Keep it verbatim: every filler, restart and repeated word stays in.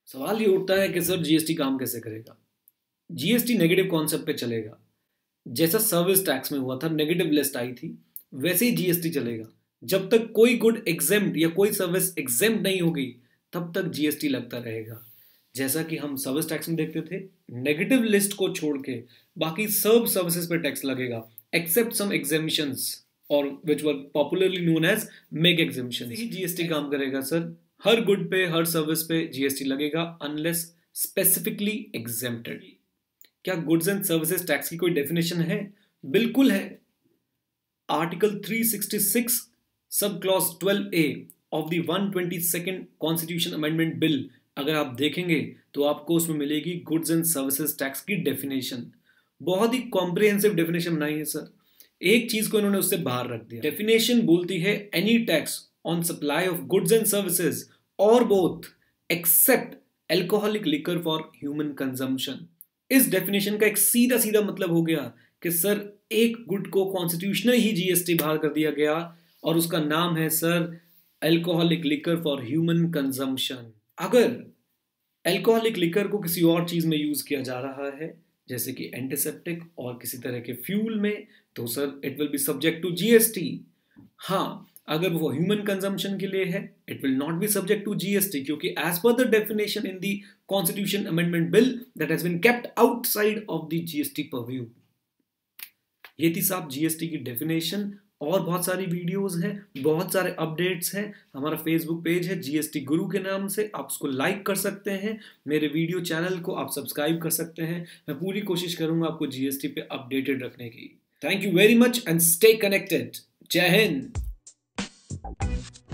सवाल ये उठता है कि सर जीएसटी काम कैसे करेगा। जीएसटी नेगेटिव कॉन्सेप्ट पे चलेगा। जैसा सर्विस टैक्स में हुआ था, नेगेटिव लिस्ट आई थी, वैसे ही जीएसटी चलेगा। जब तक कोई गुड एग्जेम्प्ट या कोई सर्विस एग्जेम्प्ट नहीं होगी तब तक जीएसटी लगता रहेगा। जैसा कि हम सर्विस टैक्स में देखते थे, नेगेटिव लिस्ट को छोड़ के बाकी सब सर्विसेज पे टैक्स लगेगा एक्सेप्ट सम एग्जेम्पशंस और which were popularly known as meg exemptions. ही जीएसटी काम करेगा सर। हर गुड पे, हर सर्विस पे जीएसटी लगेगा अनलेस स्पेसिफिकली एग्जेम्प्टेड। क्या गुड्स एंड सर्विसेज टैक्स की कोई डेफिनेशन है? बिल्कुल है। Article three sixty six sub clause twelve A of the one twenty second constitution amendment bill अगर आप देखेंगे तो आपको उसमें मिलेगी गुड्स एंड सर्विसेज टैक्स की डेफिनेशन। बहुत ही कॉम्प्रिहेंसिव डेफिनेशन बनाई है सर। एक चीज को इन्होंने उससे बाहर रख दिया। डेफिनेशन बोलती है any tax on supply of goods and services और both except alcoholic liquor for human consumption. इस डेफिनेशन का एक सीधा सीधा मतलब हो गया कि सर एक गुड को कॉन्स्टिट्यूशनल ही जीएसटी बाहर कर दिया गया और उसका नाम है sir alcoholic liquor for human consumption. अगर एल्कोहलिक लिकर को किसी और चीज में यूज किया जा रहा है जैसे कि एंटीसेप्टिक और किसी तरह के फ्यूल में तो sir it will be subject to GST. हाँ, अगर वो ह्यूमन कंजम्पशन के लिए है it will not be subject to GST क्योंकि as per the definition in the constitution amendment bill that has been kept outside of the GST purview. ये थी साहब जीएसटी की डेफिनेशन। और बहुत सारी वीडियोस हैं, बहुत सारे अपडेट्स हैं। हमारा फेसबुक पेज है जीएसटी गुरु के नाम से, आप उसको लाइक कर सकते हैं। मेरे वीडियो चैनल को आप सब्सक्राइब कर सकते हैं। मैं पूरी कोशिश करूंगा आपको जीएसटी पे अपडेटेड रखने की। Thank you very much and stay connected. जय हिंद।